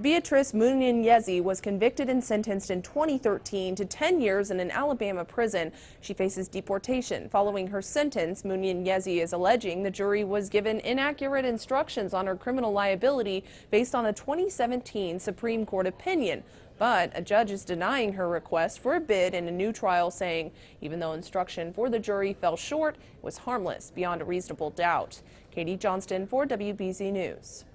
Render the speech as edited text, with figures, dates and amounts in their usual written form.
Beatrice Munyenyezi was convicted and sentenced in 2013 to 10 years in an Alabama prison. She faces deportation. Following her sentence, Munyenyezi is alleging the jury was given inaccurate instructions on her criminal liability based on a 2017 Supreme Court opinion. But a judge is denying her request for a bid in a new trial, saying even though instruction for the jury fell short, it was harmless beyond a reasonable doubt. Katie Johnston for WBZ News.